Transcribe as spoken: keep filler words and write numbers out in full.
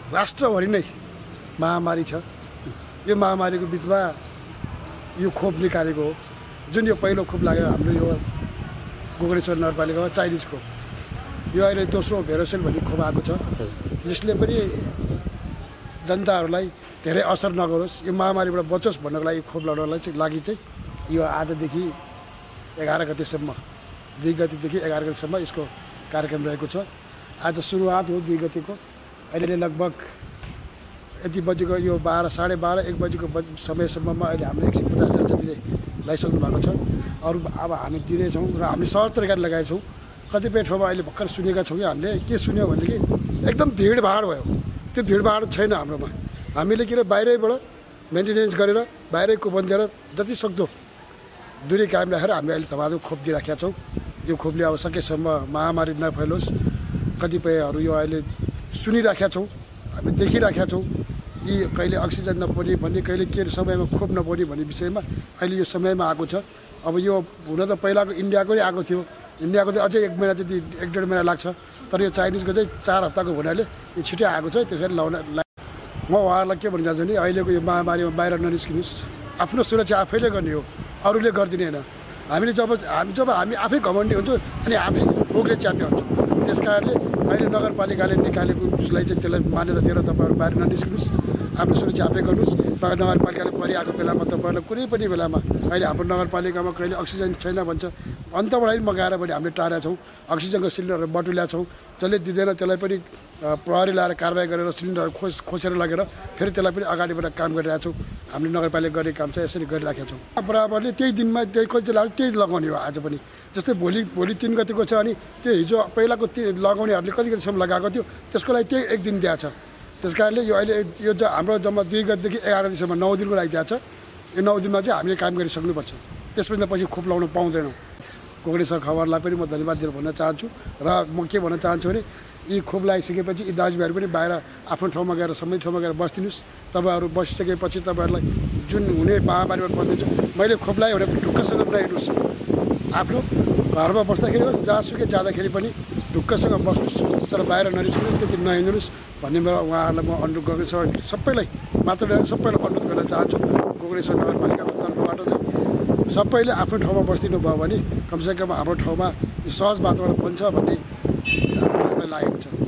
राष्ट्रभरि नै महामारी छ। यो महामारीको बिचमा यो खोप निकालेको हो, जुन यो पहिलो खोप लाग्यो हाम्रो यो गोकर्णेश्वर नगरपालिकामा चाइनिज खोप। यो अहिले दोस्रो भेरोसेल भन्ने खोप आएको छ, जसले पनि जनताहरूलाई धेरै असर नगरोस्, यो महामारीबाट बचोस् भन्नको लागि खोप लगाउनलाई चाहिँ लागि चाहिँ यो आजदेखि एघार गतेसम्म दुई गतेदेखि एघार गतेसम्म यसको कार्यक्रम रहेको छ। आज सुरुवात हो दुई गतेको। अहिले लगभग यति बजीको यो बाह्र साढे बाह्र एक बजीको समयसम्ममा अहिले हाम्रो एक सय पचास जना जतिले लगाइसक्नु भएको छ। अरू अब हामी दिँदैछौँ र हामीले सहज तरिकाले लगाएछौँ। कतिपय ठाउँमा अहिले भर्खर सुनेका छौँ कि हामीले के सुन्यो भनेदेखि एकदम भिडभाड भयो। त्यो भिडभाड छैन हाम्रोमा। हामीले किन बाहिरैबाट मेन्टेनेन्स गरेर बाहिरै कुपन दिएर जति सक्दो दूरी कायम राखेर हामीले अहिले तपाईँहरू खोप दिइराखेका छौँ। यो खोपले अब सकेसम्म महामारी नफैलोस्। कतिपयहरू यो अहिले सुनिराखेका छौँ, हामी देखिराखेका छौँ यी कहिले अक्सिजन नपाउने भन्ने, कहिले के समयमा खोप नपाउने भन्ने विषयमा अहिले यो समयमा आएको छ। अब यो हुन त पहिलाको इन्डियाको नै आएको थियो। इन्डियाको चाहिँ अझै एक महिना जति एक डेढ महिना लाग्छ, तर यो चाइनिजको चाहिँ चार हप्ताको हुनाले यो छिटै आएको छ। त्यस कारण लाउन म उहाँहरूलाई के भन्न चाहन्छु भने अहिलेको यो महामारीमा बाहिर ननिस्किनुहोस्। आफ्नो सुरक्षा आफैले गर्ने हो, अरूले गरिदिने होइन। हामीले जब हामी जब हामी आफै घमण्डी हुन्छौँ अनि आफै रोगले च्याप्ने हुन्छौँ। त्यस कारणले अहिले नगरपालिकाले निकालेको उसलाई चाहिँ त्यसलाई मान्यता दिएर तपाईँहरू बाहिर ननिस्किनुहोस्, आफ्नो सुरक्षा आफै गर्नुहोस्। र नगरपालिकाले परिआएको बेलामा तपाईँहरूलाई कुनै पनि बेलामा अहिले हाम्रो नगरपालिकामा कहिले अक्सिजन छैन भन्छ, अन्तबाट मगाएर पनि हामीले टारेका छौँ। अक्सिजनको सिलिन्डरहरू बटुल्याएको छौँ। जसले दिँदैन त्यसलाई पनि प्रहरी ल्याएर कारवाही गरेर सिलिन्डरहरू खोस खोसेर लगेर फेरि त्यसलाई पनि अगाडिबाट काम गरिरहेको छौँ। हामीले नगरपालिका गर्ने काम चाहिँ यसरी गरिराखेका छौँ। बराबरले त्यही दिनमा त्यही कति लाग्छ त्यही लगाउने हो आज पनि। जस्तै भोलि भोलि तिन गतिको छ अनि त्यो हिजो पहिलाको ती लगाउनेहरूले कति गतिसम्म लगाएको थियो त्यसको लागि त्यही एक दिन दिएको छ। त्यस कारणले यो अहिले यो ज हाम्रो जम्मा दुई गतिदेखि एघार गतिसम्म नौ दिनको लागि दिएको छ। यो नौ दिनमा चाहिँ हामीले काम गरिसक्नुपर्छ, त्यसपछि पछि खोप लगाउन पाउँदैनौँ। गोकर्णेश्वर खबरलाई पनि म धन्यवाद दिएर भन्न चाहन्छु। र म के भन्न चाहन्छु भने यी खोप लगाइसकेपछि यी दाजुभाइहरू पनि बाहिर आफ्नो ठाउँमा गएर सबै ठाउँमा गएर बस्दिनुहोस्। तपाईँहरू बसिसकेपछि तपाईँहरूलाई जुन हुने महामारीबाट बस्नुहुन्छ। मैले खोप लगाएँ भने ढुक्कसँग नहिँड्नुहोस्। आफ्नो घरमा बस्दाखेरि होस् जहाँसुकै जाँदाखेरि पनि ढुक्कसँग बस्नुहोस्, तर बाहिर ननिस्किनुहोस्, त्यति नहिँड्नुहोस् भन्ने मेरो उहाँहरूलाई म अनुरोध गर्ने सबैलाई मात्र लिएर सबैलाई अनुरोध गर्न चाहन्छु। गोकर्णेश्वर नगरपालिकाको तर्फबाट चाहिँ सबैले आफ्नो ठाउँमा बस्दिनु भयो भने कमसेकम हाम्रो ठाउँमा सहज वातावरण बन्छ भन्ने लागेको छ।